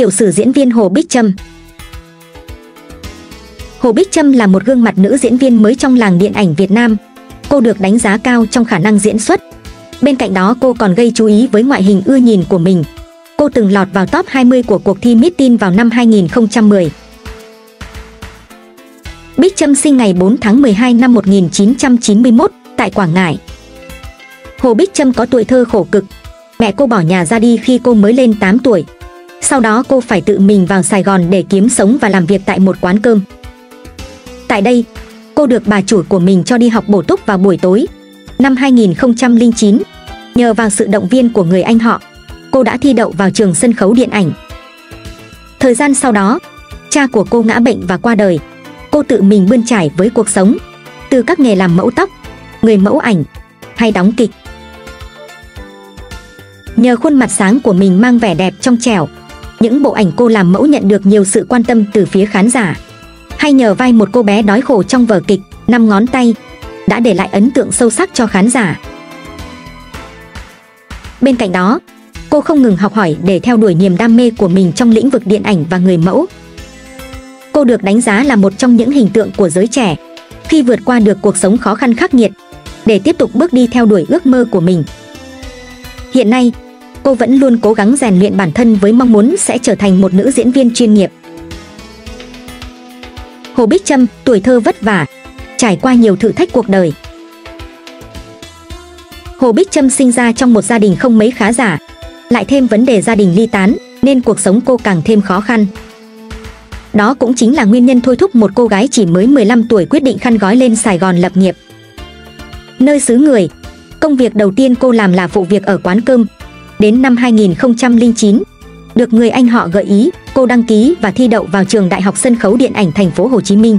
Tiểu sử diễn viên Hồ Bích Trâm. Hồ Bích Trâm là một gương mặt nữ diễn viên mới trong làng điện ảnh Việt Nam. Cô được đánh giá cao trong khả năng diễn xuất. Bên cạnh đó cô còn gây chú ý với ngoại hình ưa nhìn của mình. Cô từng lọt vào top 20 của cuộc thi Miss Teen vào năm 2010. Bích Trâm sinh ngày 4 tháng 12 năm 1991 tại Quảng Ngãi. Hồ Bích Trâm có tuổi thơ khổ cực. Mẹ cô bỏ nhà ra đi khi cô mới lên 8 tuổi. Sau đó cô phải tự mình vào Sài Gòn để kiếm sống và làm việc tại một quán cơm. Tại đây, cô được bà chủ của mình cho đi học bổ túc vào buổi tối. Năm 2009, nhờ vào sự động viên của người anh họ, cô đã thi đậu vào trường sân khấu điện ảnh. Thời gian sau đó, cha của cô ngã bệnh và qua đời. Cô tự mình bươn trải với cuộc sống, từ các nghề làm mẫu tóc, người mẫu ảnh hay đóng kịch. Nhờ khuôn mặt sáng của mình mang vẻ đẹp trong trẻo, những bộ ảnh cô làm mẫu nhận được nhiều sự quan tâm từ phía khán giả. Hay nhờ vai một cô bé đói khổ trong vở kịch 5 ngón tay đã để lại ấn tượng sâu sắc cho khán giả. Bên cạnh đó, cô không ngừng học hỏi để theo đuổi niềm đam mê của mình trong lĩnh vực điện ảnh và người mẫu. Cô được đánh giá là một trong những hình tượng của giới trẻ khi vượt qua được cuộc sống khó khăn khắc nghiệt để tiếp tục bước đi theo đuổi ước mơ của mình. Hiện nay, cô vẫn luôn cố gắng rèn luyện bản thân với mong muốn sẽ trở thành một nữ diễn viên chuyên nghiệp. Hồ Bích Trâm, tuổi thơ vất vả, trải qua nhiều thử thách cuộc đời. Hồ Bích Trâm sinh ra trong một gia đình không mấy khá giả, lại thêm vấn đề gia đình ly tán nên cuộc sống cô càng thêm khó khăn. Đó cũng chính là nguyên nhân thôi thúc một cô gái chỉ mới 15 tuổi quyết định khăn gói lên Sài Gòn lập nghiệp. Nơi xứ người, công việc đầu tiên cô làm là phụ việc ở quán cơm. Đến năm 2009, được người anh họ gợi ý, cô đăng ký và thi đậu vào trường Đại học Sân khấu Điện ảnh Thành phố Hồ Chí Minh.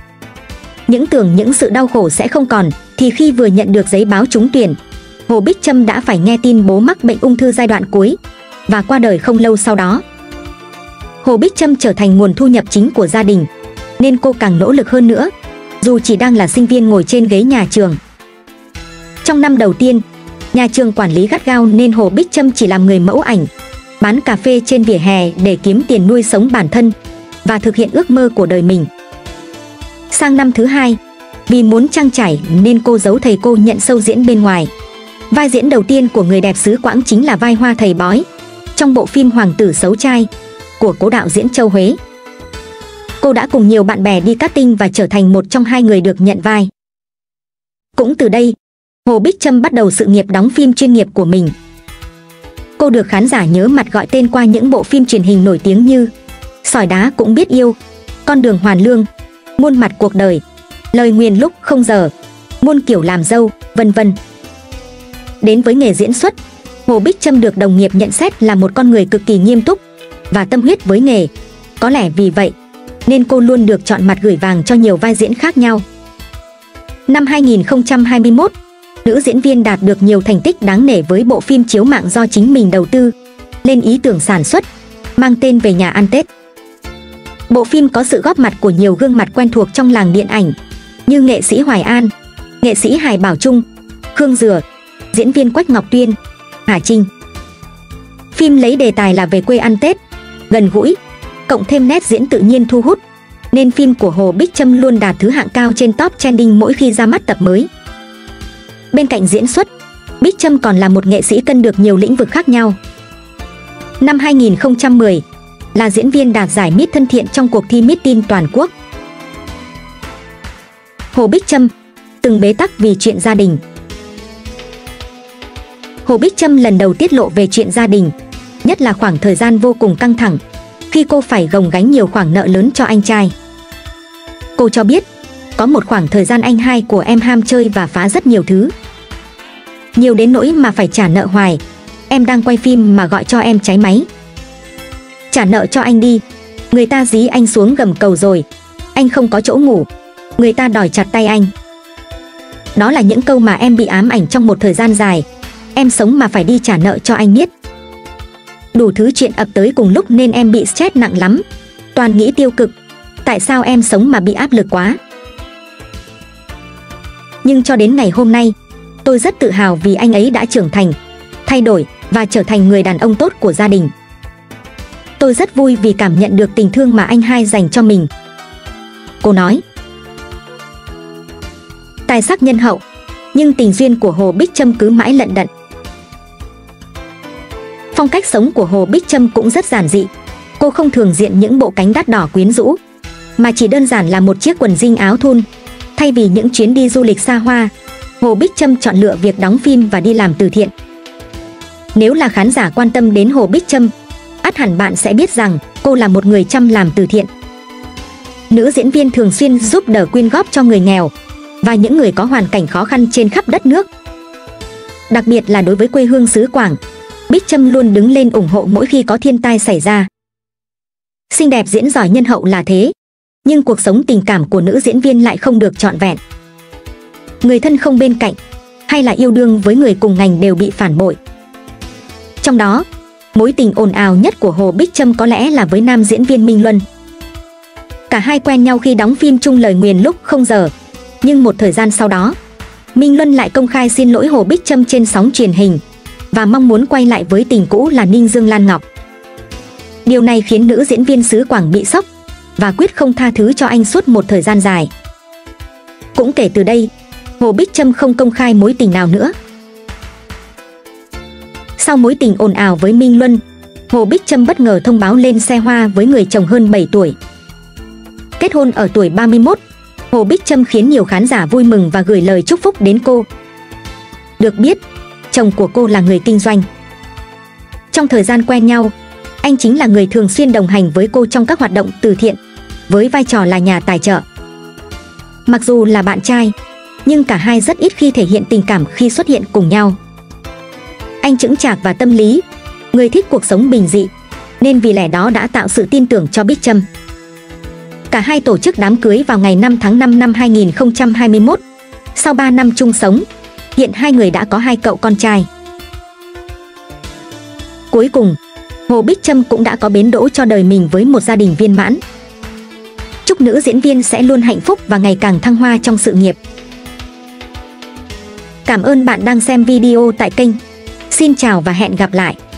Những sự đau khổ sẽ không còn, thì khi vừa nhận được giấy báo trúng tuyển, Hồ Bích Trâm đã phải nghe tin bố mắc bệnh ung thư giai đoạn cuối và qua đời không lâu sau đó. Hồ Bích Trâm trở thành nguồn thu nhập chính của gia đình, nên cô càng nỗ lực hơn nữa, dù chỉ đang là sinh viên ngồi trên ghế nhà trường. Trong năm đầu tiên, nhà trường quản lý gắt gao nên Hồ Bích Trâm chỉ làm người mẫu ảnh, bán cà phê trên vỉa hè để kiếm tiền nuôi sống bản thân và thực hiện ước mơ của đời mình. Sang năm thứ hai, vì muốn trang trải nên cô giấu thầy cô nhận sâu diễn bên ngoài. Vai diễn đầu tiên của người đẹp xứ Quảng chính là vai Hoa thầy bói trong bộ phim Hoàng tử xấu trai của cố đạo diễn Châu Huế. Cô đã cùng nhiều bạn bè đi casting và trở thành một trong 2 người được nhận vai. Cũng từ đây, Hồ Bích Trâm bắt đầu sự nghiệp đóng phim chuyên nghiệp của mình. Cô được khán giả nhớ mặt gọi tên qua những bộ phim truyền hình nổi tiếng như Sỏi đá cũng biết yêu, Con đường hoàn lương, Muôn mặt cuộc đời, Lời nguyền lúc không giờ, Muôn kiểu làm dâu, vân vân. Đến với nghề diễn xuất, Hồ Bích Trâm được đồng nghiệp nhận xét là một con người cực kỳ nghiêm túc và tâm huyết với nghề. Có lẽ vì vậy nên cô luôn được chọn mặt gửi vàng cho nhiều vai diễn khác nhau. Năm 2021, nữ diễn viên đạt được nhiều thành tích đáng nể với bộ phim chiếu mạng do chính mình đầu tư, lên ý tưởng sản xuất, mang tên Về nhà ăn Tết. Bộ phim có sự góp mặt của nhiều gương mặt quen thuộc trong làng điện ảnh như nghệ sĩ Hoài An, nghệ sĩ Hải Bảo Trung, Khương Dừa, diễn viên Quách Ngọc Tuyên, Hà Trinh. Phim lấy đề tài là về quê ăn Tết, gần gũi, cộng thêm nét diễn tự nhiên thu hút, nên phim của Hồ Bích Trâm luôn đạt thứ hạng cao trên top trending mỗi khi ra mắt tập mới. Bên cạnh diễn xuất, Bích Trâm còn là một nghệ sĩ cân được nhiều lĩnh vực khác nhau. Năm 2010, là diễn viên đạt giải Miss thân thiện trong cuộc thi Miss Teen toàn quốc. Hồ Bích Trâm từng bế tắc vì chuyện gia đình. Hồ Bích Trâm lần đầu tiết lộ về chuyện gia đình, nhất là khoảng thời gian vô cùng căng thẳng khi cô phải gồng gánh nhiều khoản nợ lớn cho anh trai. Cô cho biết, có một khoảng thời gian anh hai của em ham chơi và phá rất nhiều thứ. Nhiều đến nỗi mà phải trả nợ hoài. Em đang quay phim mà gọi cho em cháy máy. Trả nợ cho anh đi, người ta dí anh xuống gầm cầu rồi, anh không có chỗ ngủ, người ta đòi chặt tay anh. Đó là những câu mà em bị ám ảnh trong một thời gian dài. Em sống mà phải đi trả nợ cho anh biết. Đủ thứ chuyện ập tới cùng lúc nên em bị stress nặng lắm, toàn nghĩ tiêu cực. Tại sao em sống mà bị áp lực quá? Nhưng cho đến ngày hôm nay, tôi rất tự hào vì anh ấy đã trưởng thành, thay đổi và trở thành người đàn ông tốt của gia đình. Tôi rất vui vì cảm nhận được tình thương mà anh hai dành cho mình, cô nói. Tài sắc nhân hậu, nhưng tình duyên của Hồ Bích Trâm cứ mãi lận đận. Phong cách sống của Hồ Bích Trâm cũng rất giản dị. Cô không thường diện những bộ cánh đắt đỏ quyến rũ, mà chỉ đơn giản là một chiếc quần jean áo thun. Thay vì những chuyến đi du lịch xa hoa, Hồ Bích Trâm chọn lựa việc đóng phim và đi làm từ thiện. Nếu là khán giả quan tâm đến Hồ Bích Trâm, ắt hẳn bạn sẽ biết rằng cô là một người chăm làm từ thiện. Nữ diễn viên thường xuyên giúp đỡ quyên góp cho người nghèo và những người có hoàn cảnh khó khăn trên khắp đất nước. Đặc biệt là đối với quê hương xứ Quảng, Bích Trâm luôn đứng lên ủng hộ mỗi khi có thiên tai xảy ra. Xinh đẹp diễn giỏi nhân hậu là thế, nhưng cuộc sống tình cảm của nữ diễn viên lại không được trọn vẹn. Người thân không bên cạnh, hay là yêu đương với người cùng ngành đều bị phản bội. Trong đó, mối tình ồn ào nhất của Hồ Bích Trâm có lẽ là với nam diễn viên Minh Luân. Cả hai quen nhau khi đóng phim chung Lời Nguyền lúc không giờ, nhưng một thời gian sau đó, Minh Luân lại công khai xin lỗi Hồ Bích Trâm trên sóng truyền hình và mong muốn quay lại với tình cũ là Ninh Dương Lan Ngọc. Điều này khiến nữ diễn viên xứ Quảng bị sốc và quyết không tha thứ cho anh suốt một thời gian dài. Cũng kể từ đây, Hồ Bích Trâm không công khai mối tình nào nữa. Sau mối tình ồn ào với Minh Luân, Hồ Bích Trâm bất ngờ thông báo lên xe hoa với người chồng hơn 7 tuổi. Kết hôn ở tuổi 31, Hồ Bích Trâm khiến nhiều khán giả vui mừng và gửi lời chúc phúc đến cô. Được biết, chồng của cô là người kinh doanh. Trong thời gian quen nhau, anh chính là người thường xuyên đồng hành với cô trong các hoạt động từ thiện, với vai trò là nhà tài trợ. Mặc dù là bạn trai, nhưng cả hai rất ít khi thể hiện tình cảm khi xuất hiện cùng nhau. Anh chững chạc và tâm lý, người thích cuộc sống bình dị, nên vì lẽ đó đã tạo sự tin tưởng cho Bích Trâm. Cả hai tổ chức đám cưới vào ngày 5 tháng 5 năm 2021. Sau 3 năm chung sống, hiện hai người đã có 2 cậu con trai. Cuối cùng, Hồ Bích Trâm cũng đã có bến đỗ cho đời mình với một gia đình viên mãn. Chúc nữ diễn viên sẽ luôn hạnh phúc và ngày càng thăng hoa trong sự nghiệp. Cảm ơn bạn đang xem video tại kênh. Xin chào và hẹn gặp lại.